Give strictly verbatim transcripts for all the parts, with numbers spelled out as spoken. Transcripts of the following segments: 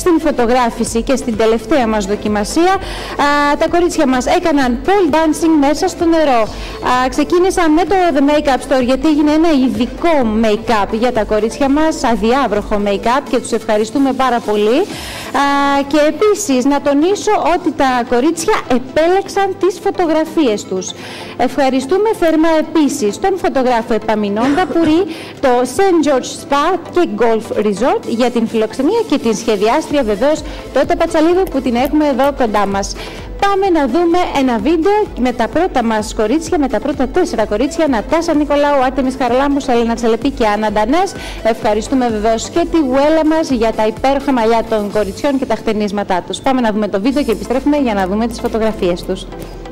στην φωτογράφηση και στην τελευταία μας δοκιμασία. Α, τα κορίτσια μας έκαναν pole dancing μέσα στο νερό. Α, ξεκίνησαν με το The Makeup Store γιατί έγινε ένα ειδικό make-up για τα κορίτσια μας, αδιάβροχο make-up, και τους ευχαριστούμε πάρα πολύ. Α, και επίσης να τονίσω ότι τα κορίτσια επέλεξαν τις φωτογραφίες τους. Ευχαριστούμε θερμά επίσης τον φωτογράφο Επαμινόντα Πουρί, το Saint George Spa και Golf Resort για την φιλοξενία και την σχεδιάστρια βεβαίως Τότε Πατσαλίδου που την έχουμε εδώ κοντά μας. Πάμε να δούμε ένα βίντεο με τα πρώτα μας κορίτσια, με τα πρώτα τέσσερα κορίτσια, Νατάσα Νικολάου, Άρτεμις Χαραλάμπους, Έλενα Τσελεπή και Άννα Ντανές. Ευχαριστούμε βεβαίως και τη Γουέλα μας για τα υπέροχα μαλλιά των κοριτσιών και τα χτενίσματά τους. Πάμε να δούμε το βίντεο και επιστρέφουμε για να δούμε τις φωτογραφίες τους.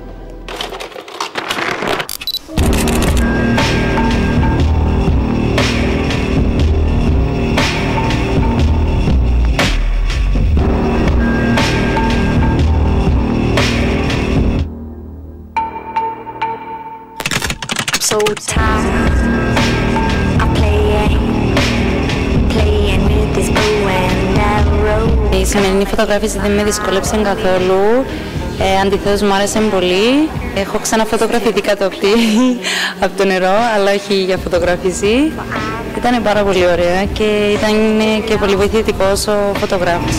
So tired of playing, playing with this bow and arrow. Η σημερινή φωτογράφηση δεν με δυσκόλεψε καθόλου. Ε, αντιθέτως μου άρεσε πολύ. Έχω ξαναφωτογραφηθεί κάτω από, από το νερό, αλλά όχι για φωτογράφηση. Ήταν πάρα πολύ ωραία και ήταν και πολύ βοηθητικός ο φωτογράφος.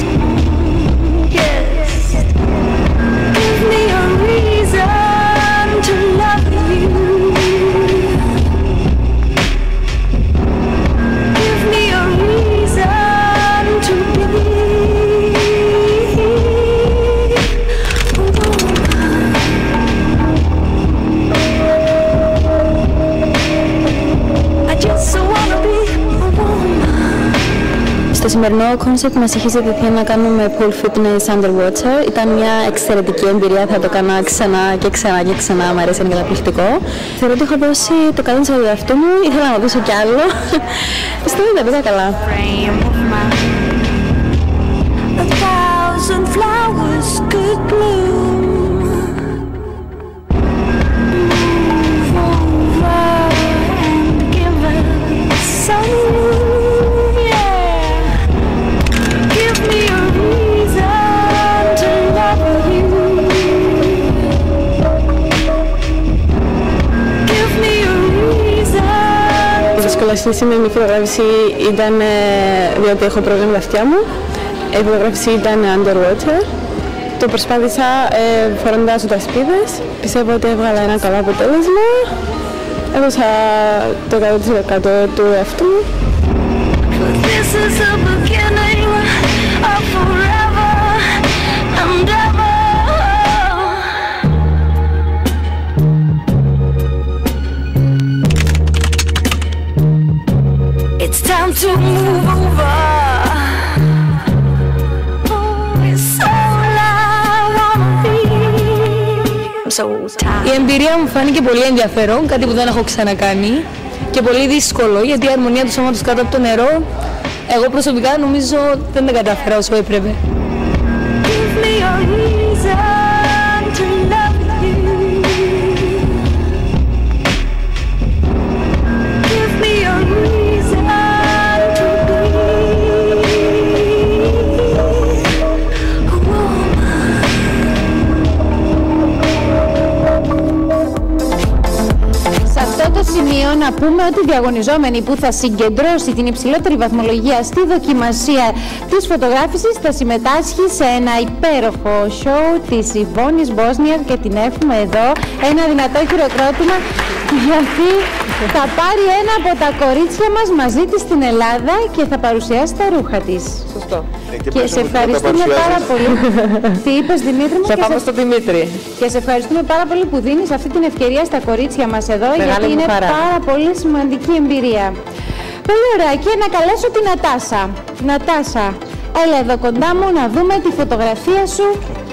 Στο σημερινό κόνσεπτ μας είχε ζητηθεί να κάνουμε pool fitness underwater. Ήταν μια εξαιρετική εμπειρία, θα το κάνω ξανά και ξανά και ξανά, μου αρέσει, είναι καταπληκτικό. Θεωρώ ότι έχω δώσει το καλό του εαυτού μου, ήθελα να δώσω κι άλλο. Πιστεύω ότι τα πήγα καλά. Στη σημερινή φωτογράφηση ήταν διότι έχω πρόβλημα με τα αυτιά μου. Η φωτογράφηση ήταν underwater. Το προσπάθησα ε, φορώντας ουτασπίδες. Πιστεύω ότι έβγαλα ένα καλό αποτέλεσμα. Έδωσα το εκατό τοις εκατό του εαυτού μου. It's time to move over. Oh, it's all I wanna be. I'm so tired. Η εμπειρία μου φάνηκε πολύ ενδιαφέρον, κάτι που δεν έχω ξανακάνει και πολύ δύσκολο, γιατί η αρμονία του σώματος κάτω από το νερό, εγώ προσωπικά νομίζω δεν τα κατάφερα όσο έπρεπε. Give me a reason to love you. Give me a reason. Σε αυτό το σημείο να πούμε ότι η διαγωνιζόμενη που θα συγκεντρώσει την υψηλότερη βαθμολογία στη δοκιμασία της φωτογράφησης θα συμμετάσχει σε ένα υπέροχο show της Ιβόνης Μπόσνιαρ και την έχουμε εδώ. Ένα δυνατό χειροκρότημα γιατί θα πάρει ένα από τα κορίτσια μας μαζί της στην Ελλάδα και θα παρουσιάσει τα ρούχα της. Σωστό. Και, και σε ευχαριστούμε πάρα πολύ. Τι είπες, Δημήτρη μου? Θα πάμε στο Δημήτρη. Και σε ευχαριστούμε πάρα πολύ που δίνεις αυτή την ευκαιρία στα κορίτσια μας εδώ. Μεγάλη γιατί είναι χαρά. πάρα πολύ σημαντική εμπειρία. Πολύ ωραία. Και να καλέσω την Νατάσα. Νατάσα, έλα εδώ κοντά μου να δούμε τη φωτογραφία σου.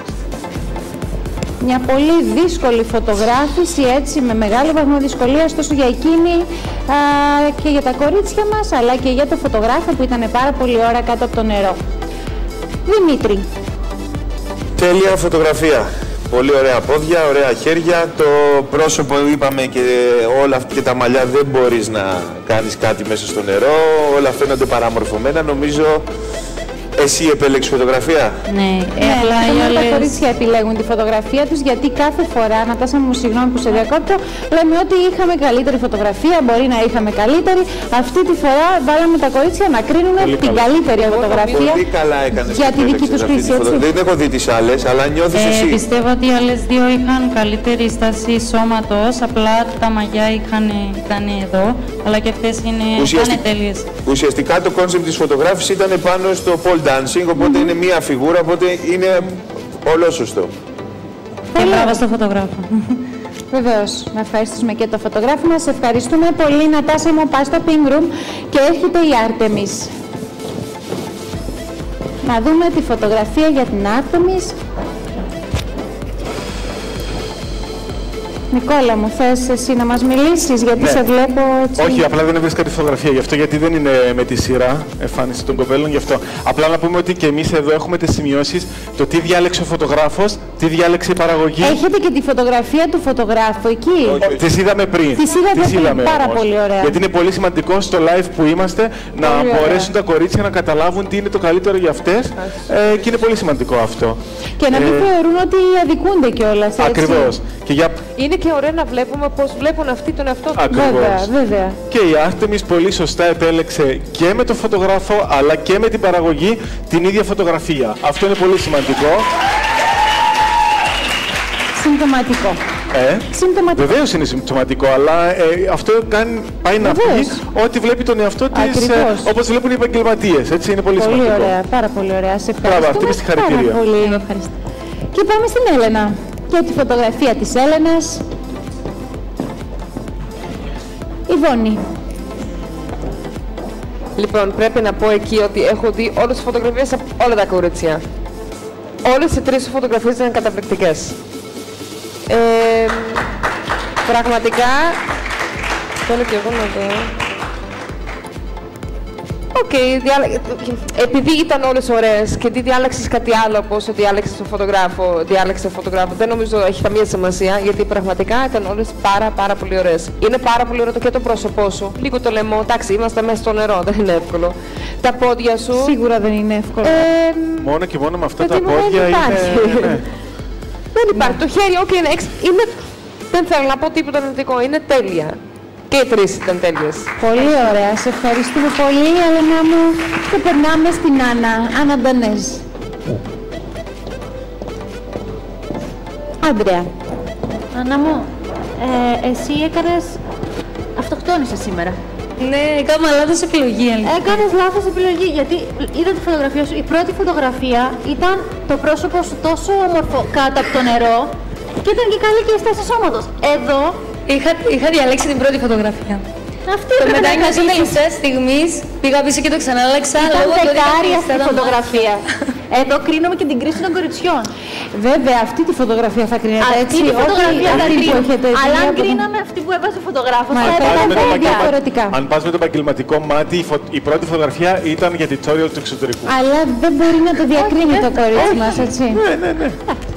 Μια πολύ δύσκολη φωτογράφηση, έτσι, με μεγάλο βαθμό δυσκολίας τόσο για εκείνη α, και για τα κορίτσια μας, αλλά και για το φωτογράφο που ήταν πάρα πολύ ώρα κάτω από το νερό. Δημήτρη. Τέλεια φωτογραφία. Πολύ ωραία πόδια, ωραία χέρια. Το πρόσωπο, είπαμε, και όλα αυτά και τα μαλλιά δεν μπορείς να κάνεις κάτι μέσα στο νερό. Όλα φαίνονται παραμορφωμένα. Νομίζω Εσύ επέλεξες φωτογραφία. Ναι, ε, Ναι, απλά οι τα άλλες... κορίτσια επιλέγουν τη φωτογραφία τους, γιατί κάθε φορά, Νατάσα μου, συγγνώμη που σε διακόπτω, λέμε ότι είχαμε καλύτερη φωτογραφία, μπορεί να είχαμε καλύτερη. Αυτή τη φορά βάλαμε τα κορίτσια να κρίνουν την καλύτερη φωτογραφία Πολύ καλά έκανες για που τη δική επέλεξες τους αυτή τη κρίση, έτσι. φωτο- Δεν έχω δει τις άλλες, αλλά νιώθεις Ε, εσύ. πιστεύω ότι οι άλλες δύο είχαν καλύτερη στάση σώματος, απλά τα μαγιά είχαν, ήταν εδώ, αλλά και αυτές είναι Ουσιαστικ- τέλειες. Ουσιαστικά το κόνσεπτ της φωτογράφησης ήταν πάνω στο pole dancing, οπότε είναι μία φιγούρα, οπότε είναι όλο σωστό. Και μπράβο στο φωτογράφο. Βεβαίως, να ευχαριστήσουμε και το φωτογράφο μας. Ευχαριστούμε πολύ, Νατάσα μου. Πας στο ping room και έρχεται η Άρτεμις. Να δούμε τη φωτογραφία για την Άρτεμις. Νικόλα μου, θες εσύ να μας μιλήσεις, γιατί Ναι. σε βλέπω έτσι... Όχι, απλά δεν έβρισκα τη φωτογραφία γι' αυτό, γιατί δεν είναι με τη σειρά εμφάνιση των κοπέλων γι' αυτό. Απλά να πούμε ότι και εμείς εδώ έχουμε τις σημειώσεις, το τι διάλεξε ο φωτογράφος, τι διάλεξε η παραγωγή. Έχετε και τη φωτογραφία του φωτογράφου εκεί. Ο- Τις είδαμε πριν. Τις είδατε πριν, πάρα όμως. πολύ ωραία. Γιατί είναι πολύ σημαντικό στο live που είμαστε να Πολύ ωραία. μπορέσουν τα κορίτσια να καταλάβουν τι είναι το καλύτερο για αυτές ε, και είναι πολύ σημαντικό αυτό. Και να μην Ε, θεωρούν ότι αδικούνται κιόλας, έτσι. Ακριβώς. Και για... Είναι και ωραίο να βλέπουμε πώς βλέπουν αυτοί τον εαυτό τους. Ακριβώς. Βέβαια, βέβαια. Και η Άρτεμις πολύ σωστά επέλεξε και με τον φωτογράφο αλλά και με την παραγωγή την ίδια φωτογραφία. Αυτό είναι πολύ σημαντικό. Συμπτωματικό. Ε, Συμπτωματικό. βεβαίως είναι συμπτωματικό, αλλά ε, αυτό κάνει, πάει να Βεβαίως. πει ότι βλέπει τον εαυτό της ε, Ακριβώς. όπως βλέπουν οι επαγγελματίες. Έτσι είναι πολύ, Πολύ σημαντικό. ωραία, πάρα πολύ ωραία. Σε Μπράβο, αυτή ευχαριστούμε είναι συγχαρητήρια. πάρα πολύ. Και πάμε στην Έλενα. Και τη φωτογραφία της Έλενας. Ιβόνη. Λοιπόν, πρέπει να πω εκεί ότι έχω δει όλες τις φωτογραφίες από όλα τα κορίτσια. Όλες οι τρεις φωτογραφίες ήταν καταπληκτικές. Ε, πραγματικά, θέλω και εγώ να δω. Οκ, διάλε... επειδή ήταν όλες ωραίες και τι διάλεξες κάτι άλλο από όσο διάλεξες τον φωτογράφο, διάλεξες τον φωτογράφο, δεν νομίζω έχει καμία σημασία, γιατί πραγματικά ήταν όλες πάρα πάρα πολύ ωραίες. Είναι πάρα πολύ ωραίο το και το πρόσωπό σου, λίγο το λαιμό, εντάξει, είμαστε μέσα στο νερό, δεν είναι εύκολο. Τα πόδια σου. Σίγουρα δεν είναι εύκολο. Ε, Μόνο και μόνο με αυτά τα παιδί μου, δεν πόδια είναι... υπάρχει. ναι. Δεν υπάρχει. Το χέρι, ok, είναι, εξ- είναι... δεν θέλω να πω τίποτα αρνητικό, είναι τέλεια. Και οι τρεις ήταν τέλειες. Πολύ ωραία. Σε ευχαριστούμε πολύ, Έλενα μου. Και περνάμε στην Άννα. Άννα Ντανέζ. Άντρεα. Άννα μου, ε, εσύ έκανες... αυτοκτόνησες σήμερα. Ναι, έκανα λάθος επιλογή, αλήθεια. Έκανες λάθος επιλογή, γιατί είδα τη φωτογραφία σου. Η πρώτη φωτογραφία ήταν το πρόσωπο σου τόσο όμορφο κάτω από το νερό και ήταν και καλή και η στάση σώματος. Εδώ, Είχα, είχα διαλέξει την πρώτη φωτογραφία. αυτή Το έπρεπε μετά να είναι σε κρατήσεις. τελευταία στιγμή, πήγα πίσω και το ξανάλεξα. Ήταν λόγω του ότι δεκάρι ήταν αυτή η κλειστά τα φωτογραφία. Εδώ κρίνουμε και την κρίση των κοριτσιών. Βέβαια, αυτή τη φωτογραφία θα κρίνετε, Αυτή έτσι. τη φωτογραφία όχι θα αυτή που κρίνουμε. έχετε δει Αλλά αν από- κρίναμε αυτή που έβαζε ο φωτογράφος, Μα θα πας ήταν με το πολύ επαγγελμα- διαφορετικά. Αν πας με το επαγγελματικό μάτι, η, φω- η πρώτη φωτογραφία ήταν για tutorial του εξωτερικού. Αλλά δεν μπορεί να το διακρίνει το κορίτσι μας, έτσι. Ναι, ναι, ναι.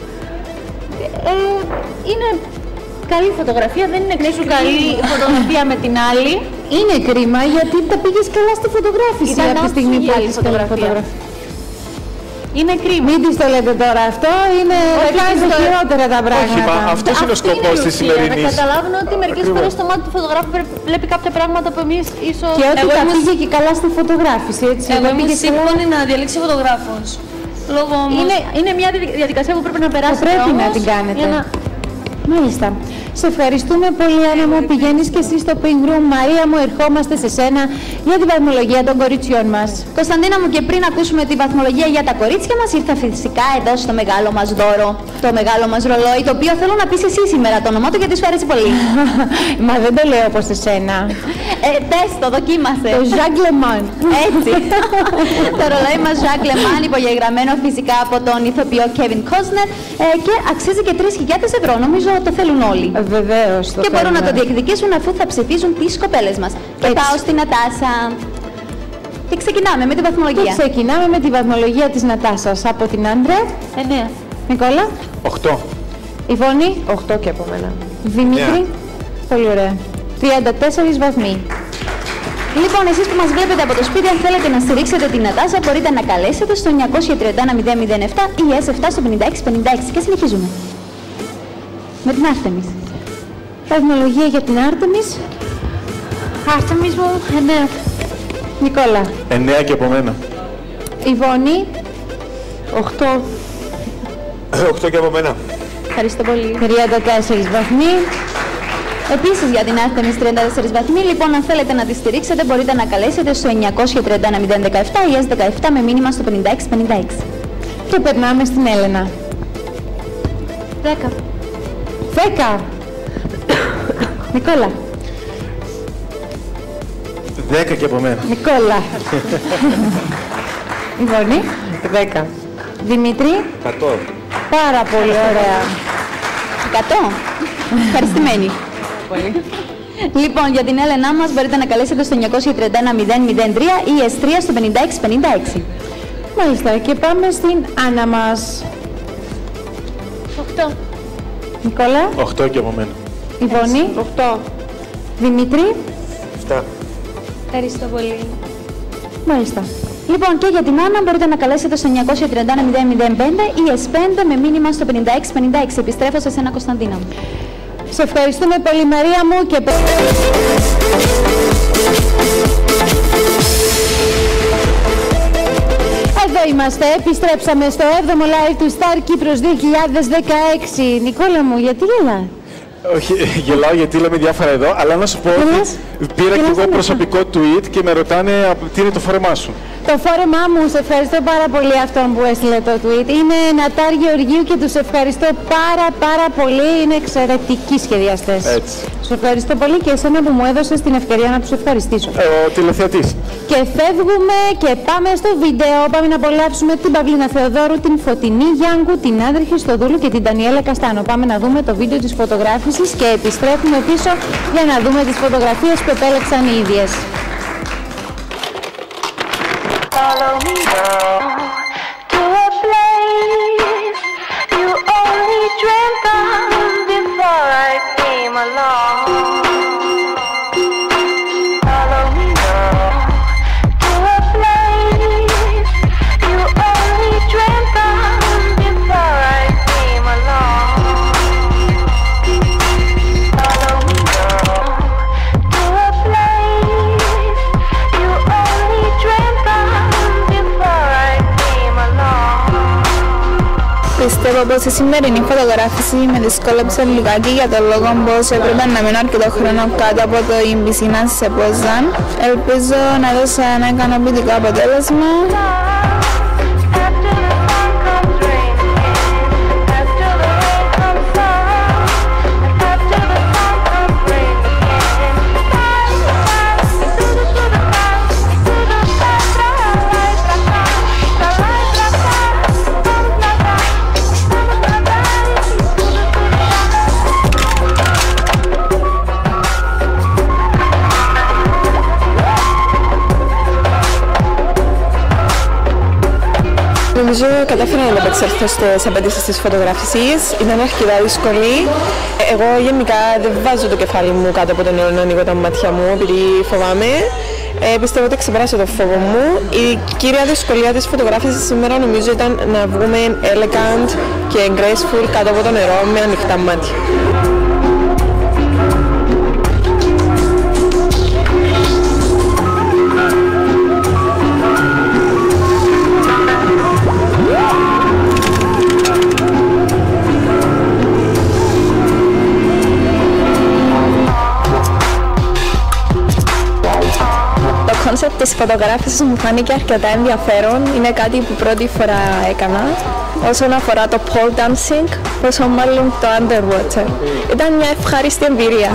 Ε, είναι καλή φωτογραφία, δεν είναι εξίσου καλή φωτογραφία με την άλλη. Είναι κρίμα γιατί τα πήγες καλά στη φωτογράφηση Ήταν από τη στιγμή που άψογη έχεις καλή φωτογραφία. φωτογραφία. Είναι κρίμα. Μην της το λέτε τώρα αυτό, είναι Όχι, θα κάνεις της το- χειρότερα τα πράγματα. Όχι, μα αυτός είναι ο Αυτή σκοπός η της ουσία, Να σημερινής. καταλάβουν ότι μερικές Ακριβώς. φορές το μάτι του φωτογράφου βρε- βλέπει κάποια πράγματα που εμείς ίσως... Και ότι Εγώ τα ήμουν- πήγε και καλά στη φωτογράφηση, έτσι. Εγώ τα ήμουν πήγες καλά. σύμφωνη να διαλέξει ο φωτογράφος. Λόγω όμως... Είναι, είναι μια διδι- διαδικασία που πρέπει να περάσετε πρέπει να όμως, την κάνετε. για να- Μάλιστα. Σε ευχαριστούμε πολύ, Άννα μου. Πηγαίνεις και εσύ στο ping room. Μαρία μου, ερχόμαστε σε σένα για την βαθμολογία των κοριτσιών μας. Κωνσταντίνα μου, και πριν ακούσουμε τη βαθμολογία για τα κορίτσια μας, ήρθα φυσικά εδώ στο μεγάλο μας δώρο, το μεγάλο μας ρολόι, το οποίο θέλω να πεις εσύ σήμερα το όνομά του γιατί σου αρέσει πολύ. Μα δεν το λέω όπως εσένα. ε, πες το, δοκίμασε. Το Jacques Le Mans. Έτσι. Το ρολόι μας Jacques Le Mans, υπογεγραμμένο φυσικά από τον ηθοποιό Kevin Costner ε, και αξίζει και τρεις χιλιάδες ευρώ. Νομίζω το θέλουν όλοι. Βεβαίως. Και μπορούν να το διεκδικήσουν αφού θα ψηφίζουν τις κοπέλες μας. Και Έτσι. πάω στην Νατάσα. Και ξεκινάμε με την Και βαθμολογία. ξεκινάμε με τη βαθμολογία της Νατάσας από την Άντρε. Εννέα. Νικόλα. Οχτώ. Ιβόνη. οκτώ και από μένα. Δημήτρη. Πολύ ωραία. τριάντα τέσσερις βαθμοί. Λοιπόν, εσείς που μας βλέπετε από το σπίτι, αν θέλετε να στηρίξετε την Νατάσα, μπορείτε να καλέσετε στο εννιακόσια τριάντα ένα μηδέν μηδέν επτά ή ες επτά στο πενήντα έξι πενήντα έξι. Και συνεχίζουμε. Με την Άρτεμις. Βαθμολογία για την Άρτεμις. Άρτεμις μου, εννέα. Νικόλα. εννέα και από μένα. Ιβόνη. οκτώ. οκτώ και από μένα. Ευχαριστώ πολύ. τριάντα τέσσερα βαθμοί. Επίσης για την Άρτεμις τριάντα τέσσερα βαθμοί, λοιπόν, αν θέλετε να τη στηρίξετε, μπορείτε να καλέσετε στο εννιακόσια τριάντα ένα μηδέν δεκαεπτά ή ες δεκαεπτά με μήνυμα στο πενήντα έξι πενήντα έξι. Και περνάμε στην Έλενα. δέκα. δέκα. Νικόλα. δέκα και από μένα. Νικόλα. Ιβόνη. δέκα. Δημήτρη. εκατό. Πάρα πολύ ωραία. εκατό. Ευχαριστημένη. Πολύ. Λοιπόν, για την Έλενά μας μπορείτε να καλέσετε στο εννιακόσια τριάντα ένα μηδέν μηδέν τρία ή ες τρία στο πενήντα έξι πενήντα έξι. Μάλιστα, και πάμε στην Άννα μας. οκτώ. Νικόλα. οκτώ και από μένα. Ιβόνη. οκτώ. Δημήτρη. επτά. Ευχαριστώ πολύ. Μάλιστα. Λοιπόν, και για την Άννα μπορείτε να καλέσετε στο εννιακόσια τριάντα ένα μηδέν μηδέν πέντε ή ες πέντε με μήνυμα στο πενήντα έξι πενήντα έξι. Επιστρέφω σε σένα, Κωνσταντίνα μου. Σε ευχαριστούμε πολύ, Μαρία μου. Και... Εδώ είμαστε, επιστρέψαμε στο έβδομο live του Star Κύπρος δύο χιλιάδες δεκαέξι. Νικόλα μου, γιατί γελά? Όχι, γελάω γιατί λέμε διάφορα εδώ, αλλά να σου πω ότι πήρα και εγώ προσωπικό tweet και με ρωτάνε τι είναι το φόρεμά σου. Το φόρεμά μου, σε ευχαριστώ πάρα πολύ αυτόν που έστειλε το tweet. Είναι Νατάρ Γεωργίου και τους ευχαριστώ πάρα πάρα πολύ. Είναι εξαιρετικοί σχεδιαστές. Έτσι. Τους ευχαριστώ πολύ και εσένα που μου έδωσες την ευκαιρία να τους ευχαριστήσω. Ε, ο τηλεθεατής. Και φεύγουμε και πάμε στο βίντεο. Πάμε να απολαύσουμε την Παυλίνα Θεοδόρου, την Φωτεινή Γιάνγκου, την Άντρη Χριστοδούλου και την Ντανιέλα Καστάνο. Πάμε να δούμε το βίντεο της φωτογράφησης και επιστρέφουμε πίσω για να δούμε τις φωτογραφίες που επέλεξαν οι ίδιες. Follow me to a place you only dreamt of before I came along. Follow me to a place you only dreamt of before I came along. Follow me to a place you only dreamt of. Πιστεύω πως η σημερινή φωτογράφηση με δυσκόλεψε λιγάκι για τον λόγο πως έπρεπε να μείνω αρκετό χρόνο κάτω από το η πισίνα σε Πόζαν. Ελπίζω να δώσω ένα ικανοποιητικό αποτέλεσμα. Νομίζω κατάφερα να ανταπεξέλθω στις απαιτήσεις της φωτογράφησης. Ήταν αρκετά δύσκολη. Εγώ γενικά δεν βάζω το κεφάλι μου κάτω από το νερό να ανοίγω τα μάτια μου επειδή φοβάμαι. Ε, πιστεύω ότι ξεπεράσω το φόβο μου. Η κύρια δυσκολία της φωτογράφησης σήμερα νομίζω ήταν να βγούμε elegant και graceful κάτω από το νερό με ανοιχτά μάτια. Το κόνσεπτ της φωτογράφησης μου φάνηκε αρκετά ενδιαφέρον. Είναι κάτι που πρώτη φορά έκανα. Όσον αφορά το pole dancing, πόσο μάλλον το underwater. Ήταν μια ευχάριστη εμπειρία.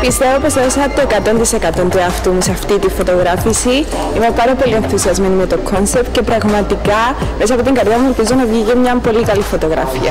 Πιστεύω πως έδωσα το εκατό τοις εκατό του εαυτού μου σε αυτή τη φωτογράφηση. Είμαι πάρα πολύ ενθουσιασμένη με το κόνσεπτ και πραγματικά μέσα από την καρδιά μου ελπίζω να βγει μια πολύ καλή φωτογραφία.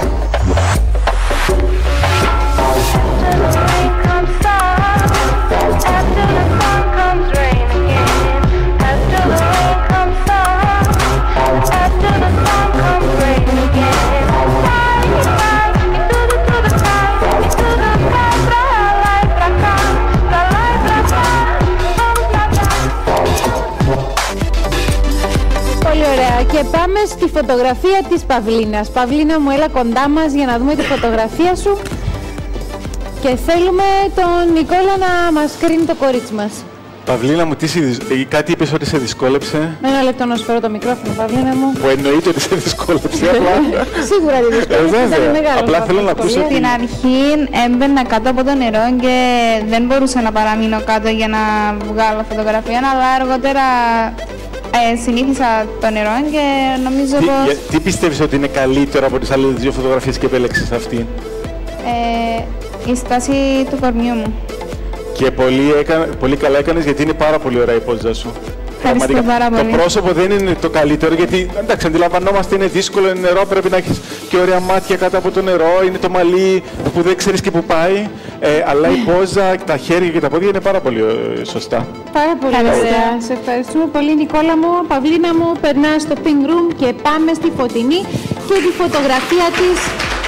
Πολύ ωραία. Και πάμε στη φωτογραφία της Παυλίνας. Παυλίνα μου, έλα κοντά μας για να δούμε τη φωτογραφία σου. Και θέλουμε τον Νικόλα να μας κρίνει το κορίτσι μας. Παυλίνα μου, τι σε, κάτι είπες ότι σε δυσκόλεψε. Ένα λεπτό να σου φέρω το μικρόφωνο, Παυλίνα μου. Που εννοείται ότι σε δυσκόλεψε. Σίγουρα δεν δυσκόλεψε. Ε, Απλά θέλω να ακούσω. Στην αρχή έμπαινα κάτω από το νερό και δεν μπορούσα να παραμείνω κάτω για να βγάλω φωτογραφία, αλλά αργότερα ε, συνήθισα το νερό και νομίζω τι, πως... για, τι πιστεύεις ότι είναι καλύτερο από τις άλλες δύο φωτογραφίες και επέλεξες αυτή? Ε, η στάση του κορμιού μου. Και πολύ, έκα, πολύ καλά έκανες γιατί είναι πάρα πολύ ωραία η πόζα σου. Ευχαριστώ πάρα πολύ. Το πρόσωπο δεν είναι το καλύτερο γιατί εντάξει, αντιλαμβανόμαστε είναι δύσκολο, είναι νερό, πρέπει να έχεις και ωραία μάτια κάτω από το νερό, είναι το μαλλί που δεν ξέρεις και που πάει. Ε, αλλά η πόζα, τα χέρια και τα πόδια είναι πάρα πολύ ε, σωστά. Πάρα πολύ ωραία. Σε ευχαριστούμε πολύ, Νικόλα μου. Παυλίνα μου, περνά στο pink room και πάμε στη Φωτεινή και τη φωτογραφία της.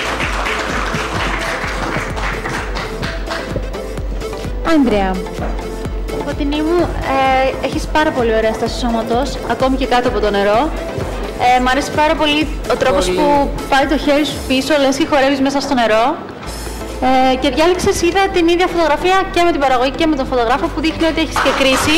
Άνδρεα. Φωτεινή μου, ε, έχεις πάρα πολύ ωραία στάση σώματος, ακόμη και κάτω από το νερό. Ε, μ' αρέσει πάρα πολύ ο τρόπος πολύ. που πάει το χέρι σου πίσω, λες και χορεύεις μέσα στο νερό. Ε, και διάλεξες, είδα την ίδια φωτογραφία και με την παραγωγή και με τον φωτογράφο που δείχνει ότι έχεις και κρίση.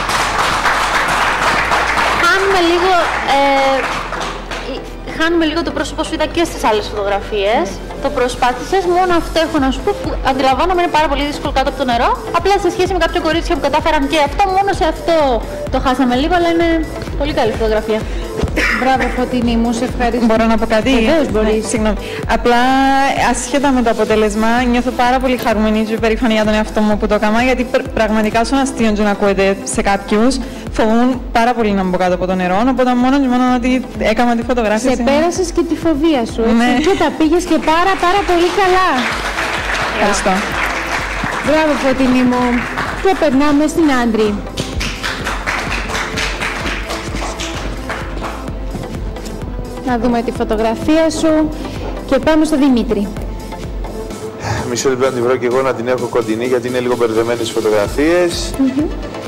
Χάνουμε λίγο, ε, χάνουμε λίγο το πρόσωπο σου, είδα και στις άλλες φωτογραφίες. Το προσπάθησες, μόνο αυτό έχω να σου πω που αντιλαμβάνομαι είναι πάρα πολύ δύσκολο κάτω από το νερό. Απλά σε σχέση με κάποια κορίτσια που κατάφεραν και αυτό, μόνο σε αυτό το χάσαμε λίγο, αλλά είναι πολύ καλή φωτογραφία. Μπράβο, Φωτεινή μου, σε ευχαριστώ. Μπορώ να πω κάτι? Βεβαίως μπορείς. Ναι, συγγνώμη. Απλά, ασχέτα με το αποτέλεσμα, νιώθω πάρα πολύ χαρούμενη και περήφανη για τον εαυτό μου που το έκανα, γιατί πραγματικά σου αστείο να ακούεται σε κάποιους. Φοβούν πάρα πολύ να μπω κάτω από το νερό, οπότε μόνο και μόνο ότι έκανα τη φωτογράφηση. Σε πέρασες και τη φοβία σου, έτσι, ναι. Και τα πήγες και πάρα πάρα πολύ καλά. Ευχαριστώ. Μπράβο, Φωτεινή μου. Και περνάμε στην Άντρη. Να δούμε τη φωτογραφία σου και πάμε στο Δημήτρη. Μισό λεπτό να την βρω και εγώ να την έχω κοντινή γιατί είναι λίγο μπερδεμένες τις φωτογραφίες. Mm-hmm.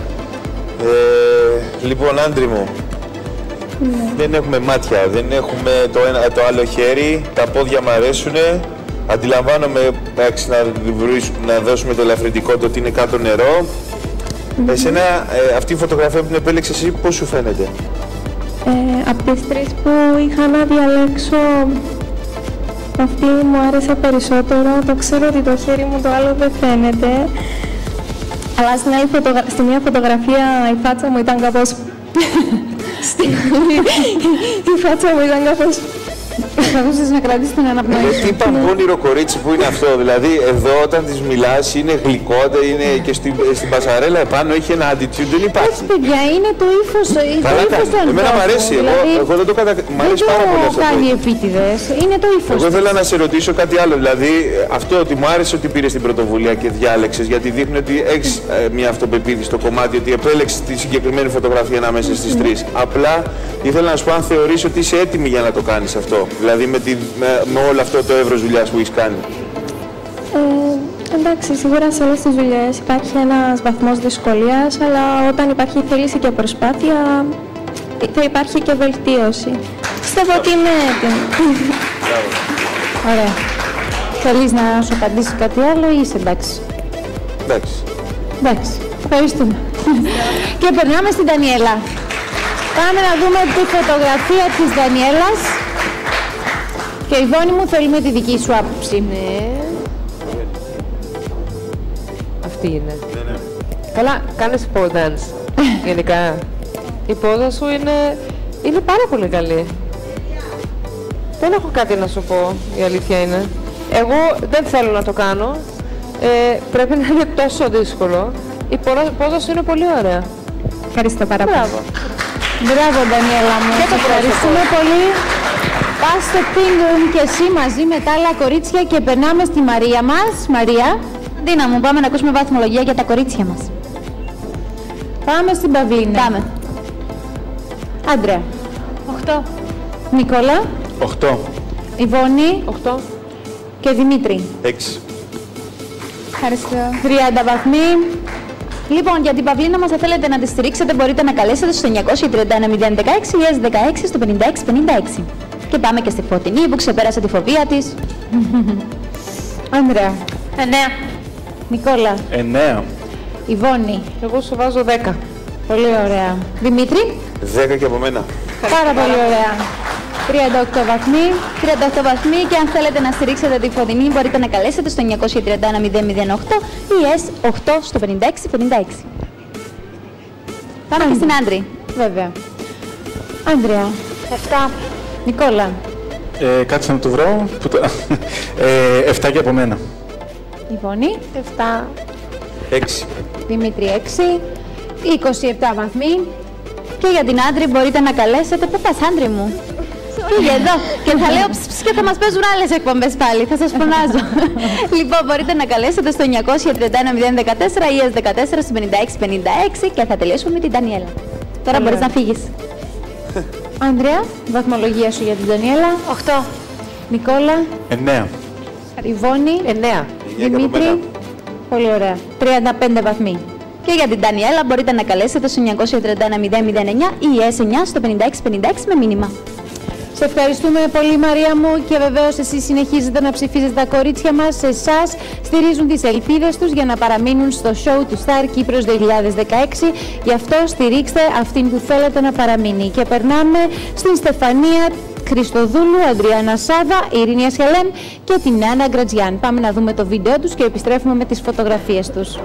ε, λοιπόν, Άντρη μου, mm-hmm. δεν έχουμε μάτια, δεν έχουμε το, ένα, το άλλο χέρι, τα πόδια μου αρέσουνε. Αντιλαμβάνομαι εντάξει, να, να δώσουμε το ελαφρυντικό το ότι είναι κάτω νερό. Mm-hmm. Εσένα, ε, αυτή η φωτογραφία που την επέλεξες εσύ, πώς σου φαίνεται? Ε, από τις τρεις που είχα να διαλέξω, αυτή μου άρεσε περισσότερο. Το ξέρω ότι το χέρι μου το άλλο δεν φαίνεται. Αλλά στην άλλη φωτογρα... στη μία φωτογραφία η φάτσα μου ήταν κάπως... στην άλλη η φάτσα μου ήταν κάπως... Προσπαθούσες να κρατήσεις την αναπνοή σου. Τι παμπώνυρο κορίτσι που είναι αυτό, δηλαδή εδώ όταν της μιλάς είναι γλυκότα, είναι και στην, στην πασαρέλα επάνω έχει ένα attitude, δεν υπάρχει. Έτσι παιδιά, είναι το ύφος, το ύφος του ανθρώπου. Εμένα μου αρέσει, εγώ, εγώ δεν το κατα... μ' αρέσει πάρα πολύ αυτό. Δεν το κάνει επίτηδες, είναι το ύφος. Εγώ ήθελα να σε ρωτήσω κάτι άλλο, δηλαδή αυτό ότι μου άρεσε ότι πήρες την πρωτοβουλία και διάλεξες, γιατί δείχνει ότι έχεις ε, μια αυτοπεποίθηση στο κομμάτι, ότι επέλεξες τη συγκεκριμένη φωτογραφία ανάμεσα στις τρεις. Απλά ήθελα να σου πω αν θεωρείς ότι είσαι έτοιμη για να το κάνεις αυτό. Δηλαδή με, τη, με, με όλο αυτό το εύρος δουλειάς που έχεις κάνει. Ε, εντάξει, σίγουρα σε όλες τις δουλειές υπάρχει ένας βαθμός δυσκολίας, αλλά όταν υπάρχει θέληση και προσπάθεια, θα υπάρχει και βελτίωση. Πιστεύω ότι είμαι έτοιμη. Ωραία. Θέλεις να σου απαντήσει κάτι άλλο ή είσαι εντάξει? Εντάξει. Εντάξει. Ευχαριστούμε. Και περνάμε στην Δανιέλα. Πάμε να δούμε τη φωτογραφία της Δανιέλας. Και Ιβόνη μου, θέλουμε τη δική σου άποψη. Ναι. Αυτή είναι. Ναι, ναι. Καλά, κάνεις pole dance. Γενικά. Η πόδα σου είναι, είναι πάρα πολύ καλή. Δεν έχω κάτι να σου πω, η αλήθεια είναι. Εγώ δεν θέλω να το κάνω. Ε, πρέπει να είναι τόσο δύσκολο. Η πόδος είναι πολύ ωραία. Ευχαριστώ πάρα πολύ. Μπράβο. Μπράβο, Ντανιέλα μου. Και το ευχαριστούμε πολύ. Πας στο ping room και εσύ μαζί με τα άλλα κορίτσια και περνάμε στη Μαρία μας. Μαρία. Δίνα μου, πάμε να ακούσουμε βαθμολογία για τα κορίτσια μας. Πάμε στην Παυλίνα. Πάμε. Άντρεα. οκτώ. Νικόλα. οκτώ. Ιβόνη. οκτώ. Και Δημήτρη. έξι. Ευχαριστώ. τριάντα βαθμοί. Λοιπόν, για την Παυλίνα μας, αν θέλετε να τη στηρίξετε, μπορείτε να καλέσετε στο εννιακόσια τριάντα ένα μηδέν δεκαέξι ή ες δεκαέξι στο πενήντα έξι πενήντα έξι. Και πάμε και στη Φωτεινή που ξεπέρασε τη φοβία της. Άνδρεα. εννέα. Νικόλα. εννέα. Ιβόνη. Εγώ σου βάζω δέκα. Πολύ ωραία. Δημήτρη. δέκα και από μένα. Πάρα πολύ ωραία. τριάντα οκτώ βαθμοί. τριάντα οκτώ βαθμοί και αν θέλετε να στηρίξετε τη Φωτεινή, μπορείτε να καλέσετε στο εννιακόσια τριάντα ένα μηδέν μηδέν οκτώ ή ες οκτώ στο πενήντα έξι πενήντα έξι. Πάμε και στην Άντρη. Βέβαια. Άνδρεα. επτά. Νικόλα. Ε, κάτσε να το βρω. Που το... ε, εφτά και από μένα. Ιβόνη. επτά. έξι. Δημήτρη έξι. είκοσι επτά βαθμοί. Και για την Άντρη μπορείτε να καλέσετε. Πού πας, Άντρη μου? Πήγε εδώ και θα λέω ψ, ψ, και θα μας παίζουν άλλες εκπομπές πάλι. Θα σας φωνάζω. Λοιπόν, μπορείτε να καλέσετε στο εννιακόσια τριάντα ένα μηδέν δεκατέσσερα ή ες δεκατέσσερα στο πενήντα έξι πενήντα έξι και θα τελειώσουμε με την Ντανιέλα. Τώρα μπορείς να φύγεις. Άνδρεα, βαθμολογία σου για την Ντανιέλα. οκτώ. Νικόλα. εννέα. Ιβόνη. εννέα. Δημήτρη. Πολύ ωραία. τριάντα πέντε βαθμοί. Και για την Ντανιέλα μπορείτε να καλέσετε στο εννιακόσια τριάντα ένα μηδέν μηδέν εννέα ή ες εννιά στο πενήντα έξι πενήντα έξι με μήνυμα. Σε ευχαριστούμε πολύ, Μαρία μου, και βεβαίως εσείς συνεχίζετε να ψηφίζετε τα κορίτσια μας. Σε εσάς στηρίζουν τις ελπίδες τους για να παραμείνουν στο show του Star Κύπρος δύο χιλιάδες δεκαέξι. Γι' αυτό στηρίξτε αυτήν που θέλετε να παραμείνει. Και περνάμε στην Στεφανία Χριστοδούλου, Αντριάννα Σάβα, Ειρήνια Σχελέμ και την Άννα Γκρατζιάν. Πάμε να δούμε το βίντεο τους και επιστρέφουμε με τις φωτογραφίες τους.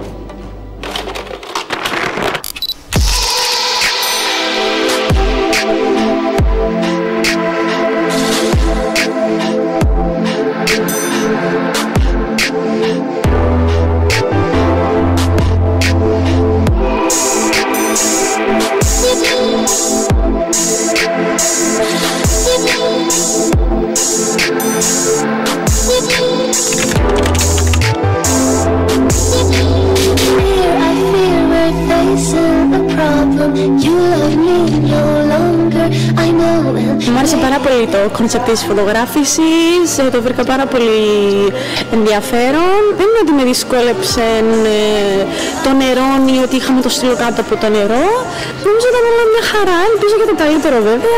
Μου άρεσε πάρα πολύ το κόνσεπτ της φωτογράφησης, το βρήκα πάρα πολύ ενδιαφέρον. Δεν είναι ότι με δυσκόλεψε το νερό ή ότι είχαμε το στήλο κάτω από το νερό. Νομίζω ήταν όλα μια χαρά, ελπίζω για το καλύτερο βέβαια.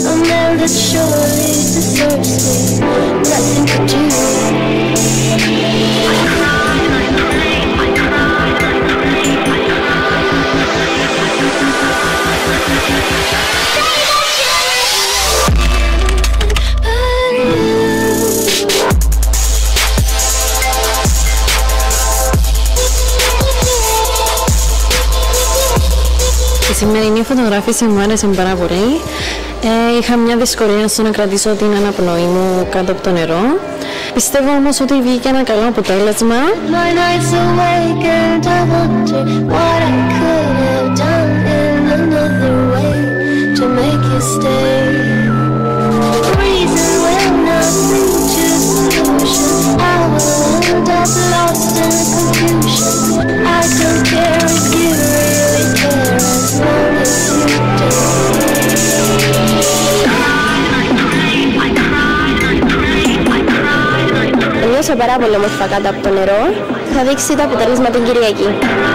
Η σημερινή φωτογράφηση μου άρεσε πάρα πολύ. Ε, είχα μια δυσκολία στο να κρατήσω την αναπνοή μου κάτω από το νερό. Πιστεύω όμως ότι βγήκε ένα καλό αποτέλεσμα. Νιώσα πάρα πολύ όμορφα κάτω από το νερό. Θα δείξει το αποτέλεσμα την Κυριακή.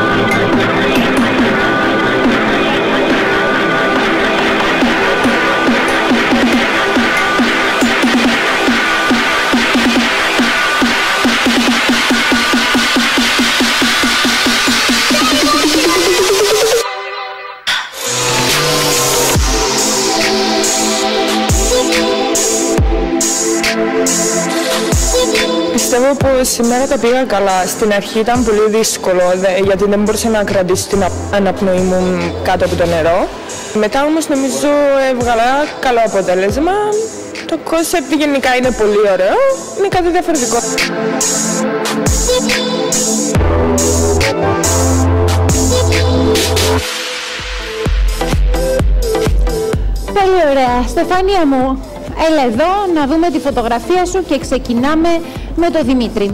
Πιστεύω πως σήμερα τα πήγα καλά. Στην αρχή ήταν πολύ δύσκολο γιατί δεν μπορούσα να κρατήσω την αναπνοή μου κάτω από το νερό. Μετά όμως νομίζω έβγαλα καλό αποτέλεσμα. Το concept γενικά είναι πολύ ωραίο, είναι κάτι διαφορετικό. Πολύ ωραία. Στεφανία μου, έλα εδώ να δούμε τη φωτογραφία σου και ξεκινάμε με τον Δημήτρη.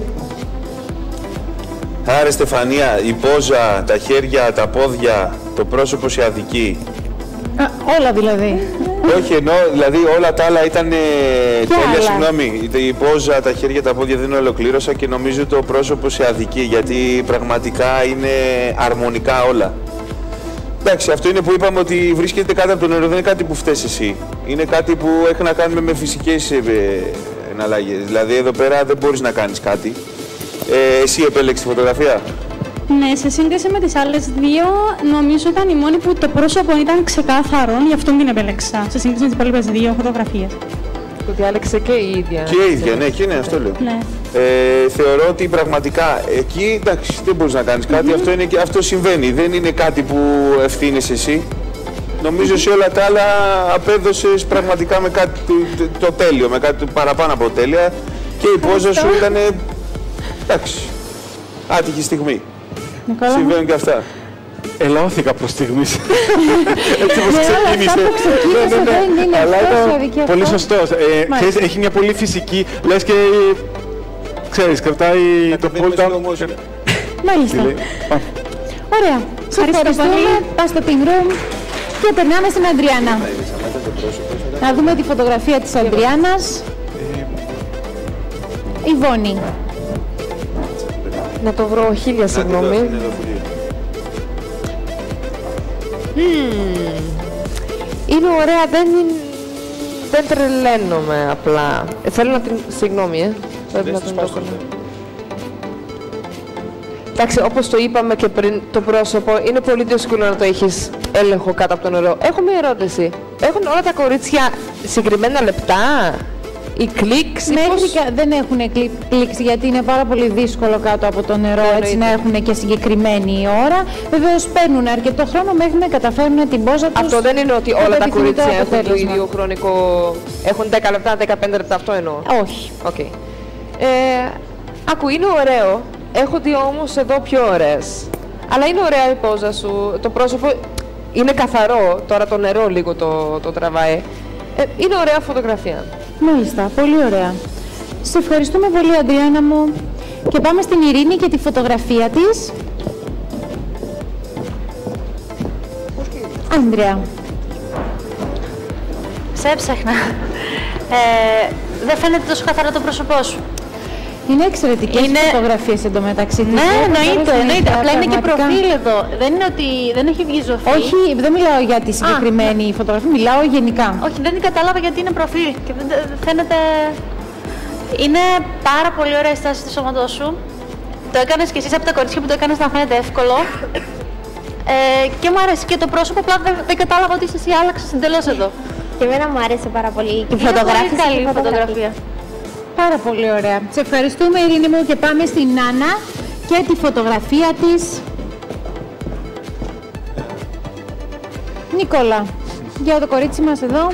Άρα Στεφανία, η πόζα, τα χέρια, τα πόδια, το πρόσωπο σε αδική. Α, όλα δηλαδή. Όχι, ενώ δηλαδή όλα τα άλλα ήταν ε, τέλεια, συγγνώμη. Η πόζα, τα χέρια, τα πόδια δεν ολοκλήρωσα και νομίζω το πρόσωπο σε αδική, γιατί πραγματικά είναι αρμονικά όλα. Εντάξει, αυτό είναι που είπαμε ότι βρίσκεται κάτω από το νερό, δεν είναι κάτι που φταίς εσύ. Είναι κάτι που έχει να κάνει με φυσικές ε, εναλλαγές. Δηλαδή εδώ πέρα δεν μπορείς να κάνεις κάτι. Ε, εσύ επέλεξες τη φωτογραφία. Ναι, σε σύγκριση με τις άλλες δύο, νομίζω ήταν η μόνη που το πρόσωπο ήταν ξεκάθαρο, γι' αυτό την επέλεξα. Σε σύγκριση με τις υπόλοιπες δύο φωτογραφίες. Το διάλεξε και η ίδια. Και η ίδια, ναι, και ναι, αυτό λέω. Ναι. Ε, θεωρώ ότι πραγματικά εκεί, εντάξει, δεν μπορείς να κάνεις κάτι, mm-hmm. αυτό, είναι, αυτό συμβαίνει. Δεν είναι κάτι που ευθύνεσαι εσύ. Νομίζω mm-hmm. σε όλα τα άλλα απέδωσες πραγματικά με κάτι το, το, το τέλειο, με κάτι παραπάνω από τέλεια και η πόζα σου ήταν, εντάξει, άτυχη στιγμή. Νικόλα. Συμβαίνουν και αυτά. Ελάωθηκα προς στιγμής. Έτσι όπως ξεκίνησε. Ναι, ναι, ναι. Αλλά ήταν πολύ σωστός. Ε, έχει μια πολύ φυσική, λες και, ξέρεις, κρατάει το pull down. Μάλιστα. Ωραία. Σε ευχαριστούμε. Πας στο ping room και περνάμε στην Αντριάννα. Να δούμε τη φωτογραφία της Αντριάννας. Ιβόνη. Να το βρω, χίλια συγγνώμη. Mm. Είναι ωραία, δεν, δεν τρελαίνομαι απλά. Ε, θέλω να την... Συγγνώμη, ε. Πρέπει να την το κάνω. Εντάξει, όπως το είπαμε και πριν, το πρόσωπο είναι πολύ δύσκολο να το έχεις έλεγχο κάτω από το νερό. Έχω μια ερώτηση. Έχουν όλα τα κορίτσια συγκεκριμένα λεπτά? Οι κλικς, Μέχρι πώς... δεν έχουν κλικς γιατί είναι πάρα πολύ δύσκολο κάτω από το νερό yeah, έτσι, να έχουν και συγκεκριμένη ώρα. Βεβαίως παίρνουν αρκετό χρόνο μέχρι να καταφέρουν την πόζα τους. Αυτό δεν είναι ότι όλα τα κορίτσια έχουν το ίδιο χρονικό, έχουν δέκα λεπτά, δεκαπέντε λεπτά, αυτό εννοώ. Όχι. Okay. Ε, άκου, είναι ωραίο. Έχω δει όμως εδώ πιο ωραίες. Αλλά είναι ωραία η πόζα σου, το πρόσωπο είναι καθαρό, τώρα το νερό λίγο το, το τραβάει. Ε, είναι ωραία φωτογραφία. Μάλιστα, πολύ ωραία. Σε ευχαριστούμε πολύ, Αντριάννα μου. Και πάμε στην Ειρήνη και τη φωτογραφία της. Άντρια. Σε έψαχνα. Ε, δεν φαίνεται τόσο καθαρά το πρόσωπό σου. Είναι εξαιρετικές είναι... φωτογραφίες εντωμεταξύ. Ναι, εννοείται, εννοείται. Απλά είναι και προφίλ εδώ. Δεν είναι ότι δεν έχει βγει ζωφή. Όχι, δεν μιλάω για τη συγκεκριμένη Α, φωτογραφία, μιλάω γενικά. Όχι, δεν κατάλαβα γιατί είναι προφίλ. Και δεν φαίνεται... Είναι πάρα πολύ ωραία η στάση του σώματός σου. Το έκανες κι εσύ από τα κορίτσια που το έκανες να φαίνεται εύκολο. Ε, και μου άρεσε και το πρόσωπο, απλά δεν, δεν κατάλαβα ότι εσύ άλλαξες εντελώς εδώ. Και εμένα μου άρεσε πάρα πολύ. Η φωτογράφηση, καλή η φωτογραφία. Πάρα πολύ ωραία. Σε ευχαριστούμε, Ειρήνη μου, και πάμε στην Νάνα και τη φωτογραφία της. Νικόλα, για το κορίτσι μας εδώ.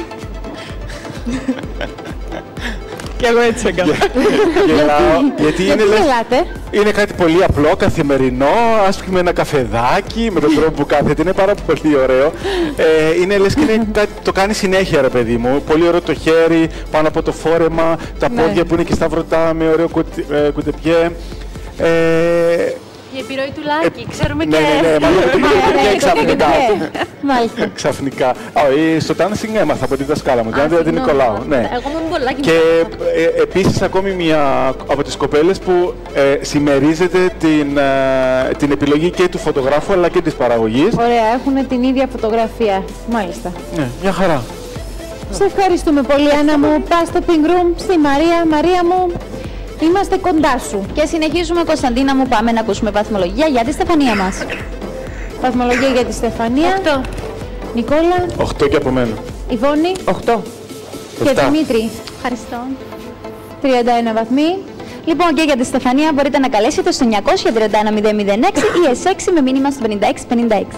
Κι εγώ έτσι έκανα. Γιατί είναι, είναι κάτι πολύ απλό, καθημερινό, ας πούμε ένα καφεδάκι με τον τρόπο που κάθεται, είναι πάρα πολύ ωραίο. Ε, είναι λες και είναι, το κάνει συνέχεια, ρε παιδί μου. Πολύ ωραίο το χέρι, πάνω από το φόρεμα, τα ναι. πόδια που είναι και σταυρωτά με ωραίο κουτε, ε, κουτεπιέ. Ε, Η επιρροή του Λάκη, ξέρουμε ναι, και... Ναι, ναι, μάλλον το πήγε ξαφνικά. Μάλιστα. Ξαφνικά. Στο dancing έμαθα από τη δασκάλα μου, δηλαδή την Νικολάου. Εγώ ήμουν πολλά και επίσης ακόμη μια από τις κοπέλες που συμμερίζεται την επιλογή και του φωτογράφου αλλά και της παραγωγής. Ωραία, έχουν την ίδια φωτογραφία. Μάλιστα. Ναι, μια χαρά. Σε ευχαριστούμε πολύ, Άννα μου. Πας στο ping room, στη Μαρία. Μαρία μου, είμαστε κοντά σου. Και συνεχίζουμε, Κωνσταντίνα μου, πάμε να ακούσουμε βαθμολογία για τη Στεφανία μας. Βαθμολογία για τη Στεφανία. οκτώ. Νικόλα. οκτώ και από μένα. Ιβόνη. οκτώ. Και Δημήτρη. Ευχαριστώ. τριάντα ένα βαθμοί. Λοιπόν, και για τη Στεφανία μπορείτε να καλέσετε στο εννιακόσια τριάντα ένα μηδέν μηδέν έξι ή ες έξι με μήνυμα στο πενήντα έξι πενήντα έξι.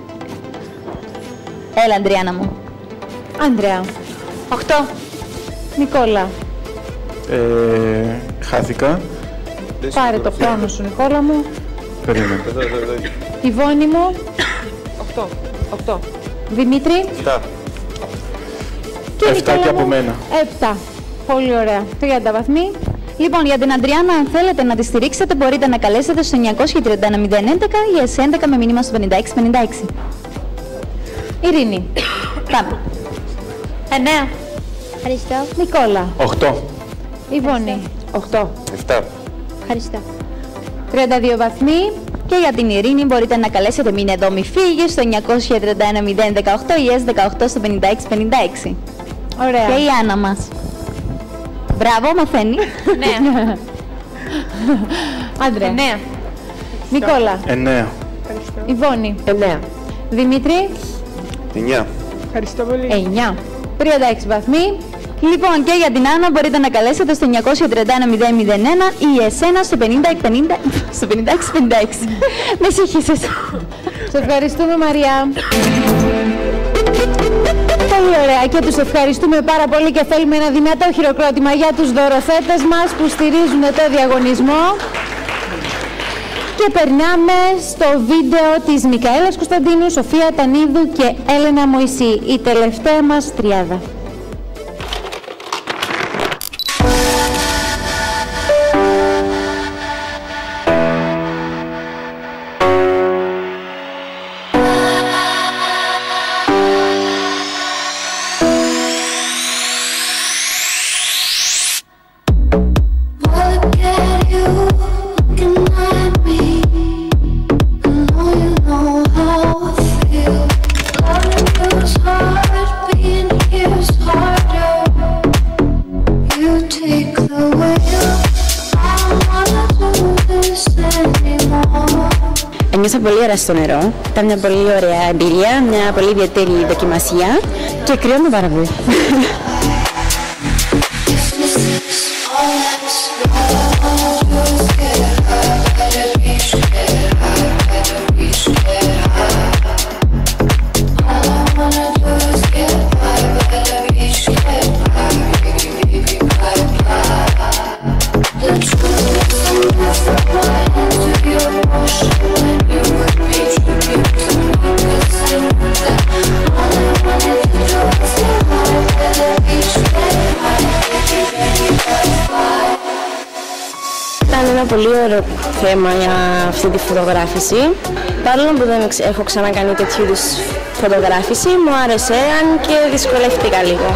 Έλα, Αντριάννα μου. Άντρεα. οκτώ. Νικόλα. Ε, χάθηκα. Πάρε το χρόνο σου, Νικόλα μου. Περίμενε. Ιβόνη μου. οκτώ. οκτώ. Δημήτρη. επτά. Επτά και από μένα. Επτά. Πολύ ωραία. τριάντα βαθμοί. Λοιπόν, για την Αντριάννα, αν θέλετε να τη στηρίξετε, μπορείτε να καλέσετε στο εννιακόσια τριάντα ένα μηδέν έντεκα ή ες έντεκα με μήνυμα στο πενήντα έξι πενήντα έξι. Ειρήνη. Πάμε. Εννέα. Ευχαριστώ. Νικόλα. Οχτώ. Ιβόνη. Οχτώ. Εφτά. Ευχαριστώ. τριάντα δύο βαθμοί. Και για την Ειρήνη μπορείτε να καλέσετε μην εδώ μη φύγει στο εννιακόσια τριάντα ένα μηδέν δεκαοκτώ ή ες δεκαοκτώ στο πενήντα έξι πενήντα έξι. Ωραία. Και η Άννα μας. Μπράβο, μαθαίνει. Ναι. Άντρε. Εννέα. Νικόλα. Εννέα. Ιβόνη. Εννέα. Δημήτρη. Εννιά. Ευχαριστώ πολύ. Εννιά. τριάντα έξι βαθμοί. Λοιπόν, και για την Άννα μπορείτε να καλέσετε στο εννιακόσια τριάντα ένα μηδέν μηδέν ένα ή εσένα στο πενήντα πενήντα στο πενήντα έξι πενήντα έξι. Με συγχύσες. Σε ευχαριστούμε, Μαριά. Πολύ ωραία και τους ευχαριστούμε πάρα πολύ και θέλουμε ένα δυνατό χειροκρότημα για τους δωροθέτες μας που στηρίζουν το διαγωνισμό. Και περνάμε στο βίντεο της Μικαέλας Κωνσταντίνου, Σοφία Τανίδου και Έλενα Μωυσή, η τελευταία μας τριάδα. Ένιωσα πολύ ωραία στο νερό. Ήταν μια πολύ ωραία εμπειρία, μια πολύ ιδιαίτερη δοκιμασία και κρυώνω πάρα πολύ. Ήταν ένα πολύ ωραίο θέμα για αυτή τη φωτογράφηση. Παρόλο που δεν έχω ξανακάνει τέτοιου είδους φωτογράφηση, μου άρεσε, αν και δυσκολεύτηκα λίγο.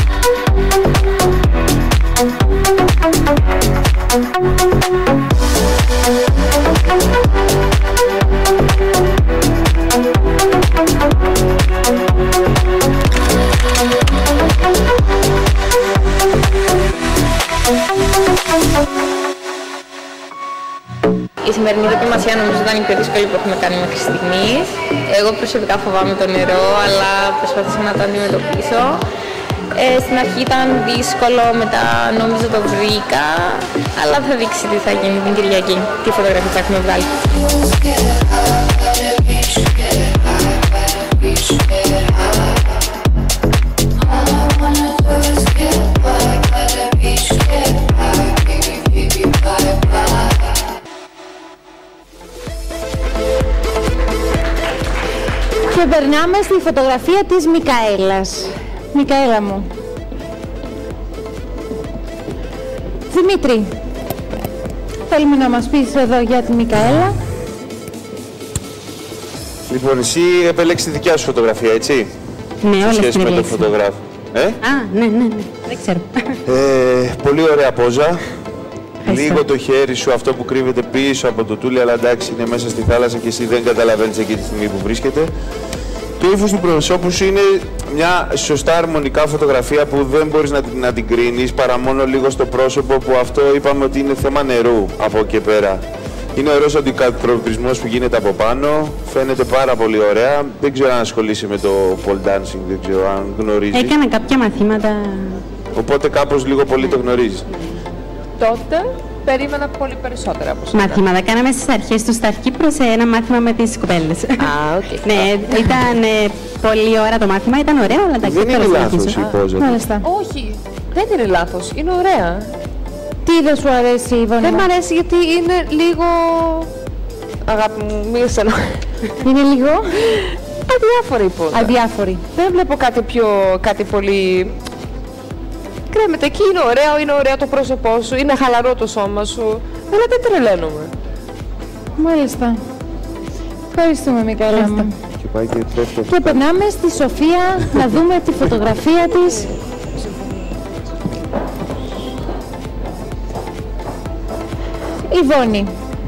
Η σημερινή δοκιμασία νομίζω ήταν η πιο δύσκολη που έχουμε κάνει μέχρι στιγμής. Εγώ προσωπικά φοβάμαι το νερό, αλλά προσπάθησα να το αντιμετωπίσω. Ε, στην αρχή ήταν δύσκολο, μετά νομίζω το βρήκα, αλλά θα δείξει τι θα γίνει την Κυριακή, τι φωτογραφία θα έχουμε βγάλει. Και περνάμε στη φωτογραφία της Μικαέλας. Μικαέλα μου. Δημήτρη, θέλουμε να μας πεις εδώ για τη Μικαέλα. Λοιπόν, εσύ επέλεξες τη δικιά σου φωτογραφία, έτσι? Ναι, όλες σε σχέση την με τον επέλεξα. φωτογράφο. Ε? Α, ναι, ναι, ναι. Δεν ξέρω. Ε, πολύ ωραία πόζα. Λίγο το χέρι σου, αυτό που κρύβεται πίσω από το τούλι, αλλά εντάξει είναι μέσα στη θάλασσα και εσύ δεν καταλαβαίνεις εκεί τη στιγμή που βρίσκεται. Το ύφος του προσώπου σου είναι μια σωστά αρμονικά φωτογραφία που δεν μπορείς να, την- να την κρίνεις παρά μόνο λίγο στο πρόσωπο, που αυτό είπαμε ότι είναι θέμα νερού από εκεί και πέρα. Είναι ωραίος ο αντικατοπτρισμός που γίνεται από πάνω, φαίνεται πάρα πολύ ωραία. Δεν ξέρω αν ασχολείσαι με το pole dancing, δεν ξέρω αν γνωρίζεις. Έκανα κάποια μαθήματα. Οπότε κάπως λίγο πολύ το γνωρίζεις. Τότε περίμενα πολύ περισσότερα από σένα. Μαθήματα κάναμε στις αρχές του στα Κύπρο σε ένα μάθημα με τις κοπέλες. Α, οκ. Ναι, ήταν ε, πολύ ώρα το μάθημα, ήταν ωραίο, αλλά εντάξει, Δεν τώρα είναι συνεχίζω. λάθος η πόζα του. Μάλιστα. Όχι, δεν είναι λάθος, είναι ωραία. Τι δεν σου αρέσει, Ιβόνη? Δεν μ' αρέσει γιατί είναι λίγο... Αγάπη μου, μίλησε να... Είναι λίγο... Αδιάφορη η πόζα. Αδιάφορη. Δεν βλέπω κάτι πιο, κάτι πολύ κρέμεται. Εκεί είναι ωραίο, είναι ωραίο το πρόσωπό σου, είναι χαλαρό το σώμα σου. Αλλά δεν τρελαίνομαι. Μάλιστα. Ευχαριστούμε, Μικαέλα μου. Και, πάει και, και περνάμε στη Σοφία να δούμε τη φωτογραφία της. Ιβόνη.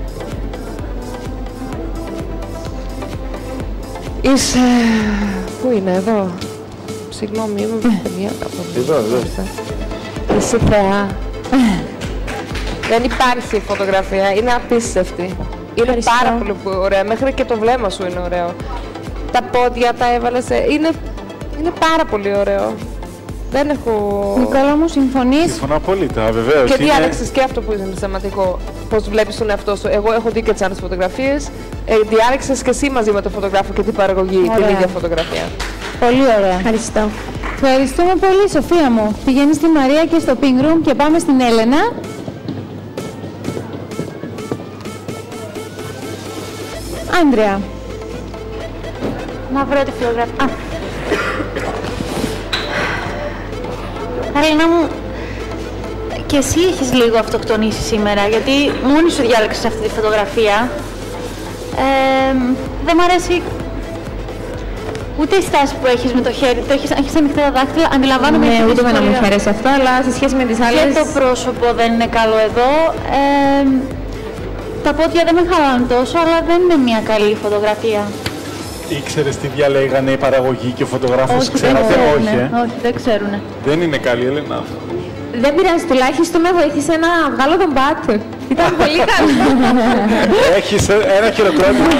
Είσαι... Πού είναι, εδώ. Συγγνώμη, είμαι με μία κάπου. Εδώ, εδώ. Είσαι θεά. Δεν υπάρχει φωτογραφία, είναι απίστευτη. Είναι πάρα πολύ ωραία, μέχρι και το βλέμμα σου είναι ωραίο. Τα πόδια τα έβαλες, είναι, είναι πάρα πολύ ωραίο. Δεν έχω... Νικόλα μου, συμφωνείς? Συμφωνώ απόλυτα, βεβαίως. Και είναι... διάλεξες και αυτό που είναι σημαντικό. Πώς βλέπεις τον εαυτό σου. Εγώ έχω δει και τις άλλες φωτογραφίες. Ε, διάλεξες και εσύ μαζί με τον φωτογράφο και την παραγωγή, ωραία. την ίδια φωτογραφία. Πολύ ωραία. Ευχαριστώ. Ευχαριστούμε πολύ, Σοφία μου. Πηγαίνει στη Μαρία και στο Pink Room και πάμε στην Έλενα. Άντρια. Να βρω τη φωτογραφία. Α. Έλενα μου, και εσύ έχεις λίγο αυτοκτονήσει σήμερα, γιατί μόνη σου διάλεξες αυτή τη φωτογραφία. Ε, δεν μ' αρέσει ούτε η στάση που έχεις με το χέρι, το έχεις, έχεις ανοιχτά τα δάχτυλα, αντιλαμβάνομαι... Ναι, ούτε με να μου αρέσει αυτό, αλλά σε σχέση με τις άλλες... Και το πρόσωπο δεν είναι καλό εδώ. Ε, τα πόδια δεν με χαλάνε τόσο, αλλά δεν είναι μια καλή φωτογραφία. Ήξερες τι διαλέγανε η παραγωγή και ο φωτογράφος, Όχι, ξέρατε? δεν ξέρουνε. Όχι, ε? Όχι, δεν ξέρουνε. Δεν είναι καλή, Έλενα. Δεν πειράζει, τουλάχιστον με βοήθησε να βγάλω τον μπάτ. Ήταν πολύ καλό. Έχεις ένα χειροκρότημα.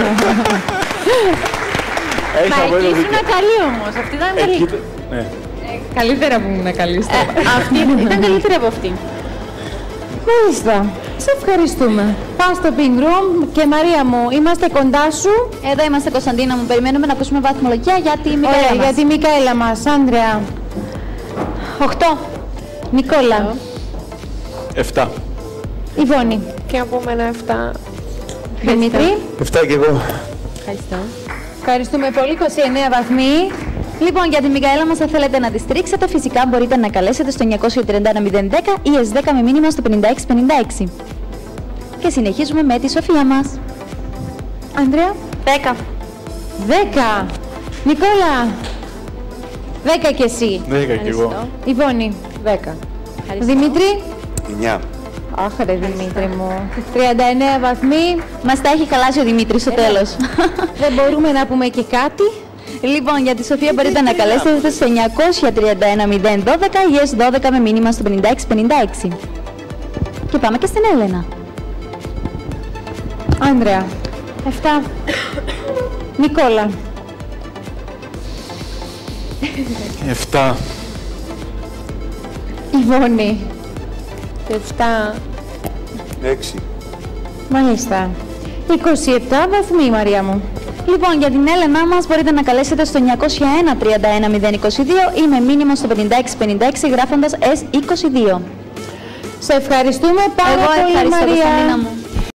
Μα εκεί ήσουν καλή όμως, αυτή ήταν καλή. Ναι. Καλύτερα που ήμουν καλή. Αυτή ήταν καλύτερη από αυτή. Μάλιστα. Σε ευχαριστούμε. Πάω στο Pink Room και Μαρία μου, είμαστε κοντά σου. Εδώ είμαστε, Κωνσταντίνα μου. Περιμένουμε να ακούσουμε βαθμολογία για τη Μικαέλα μας. Για τη Μικαέλα μας. Άντρεα. Οχτώ. Νικόλα. Εφτά. Ιβόνη. Και να πούμε ένα εφτά. Δημήτρη. Εφτά κι εγώ. Ευχαριστώ. Ευχαριστούμε πολύ. είκοσι εννέα βαθμοί. Λοιπόν, για τη Μικαέλα μας, αν θέλετε να τη στηρίξετε, φυσικά μπορείτε να καλέσετε στο εννιακόσια τριάντα ένα μηδέν δέκα ή ες δέκα με μήνυμα στο πενήντα έξι πενήντα έξι. Και συνεχίζουμε με τη Σοφία μας. Άντρεα. Δέκα. Δέκα. Νικόλα. Δέκα κι εσύ. Δέκα κι εγώ. Ιβόνη. Δέκα. Δημήτρη. Εννιά. Αχ, ρε Δημήτρη μου. τριάντα εννέα βαθμοί. Μας τα έχει χαλάσει ο Δημήτρης στο τέλος. Δεν μπορούμε να πούμε και κάτι. Λοιπόν, για τη Σοφία μπορείτε να καλέσετε στο εννιακόσια τριάντα ένα μηδέν δώδεκα ή ες δώδεκα με μήνυμα στο πενήντα έξι πενήντα έξι. Και πάμε και στην Έλενα. Άντρεα. Εφτά. Νικόλα. Εφτά. Ιβόνη. Εφτά. Έξι. Μάλιστα. είκοσι επτά βαθμοί, Μαρία μου. Λοιπόν, για την Έλενά μας μπορείτε να καλέσετε στο εννιακόσια ένα τριάντα ένα μηδέν είκοσι δύο ή με μήνυμα στο πενήντα έξι πενήντα έξι γράφοντας ες είκοσι δύο. Σε ευχαριστούμε πάρα Εγώ πολύ, ευχαριστώ, Μαρία. Κωνσταντίνα μου.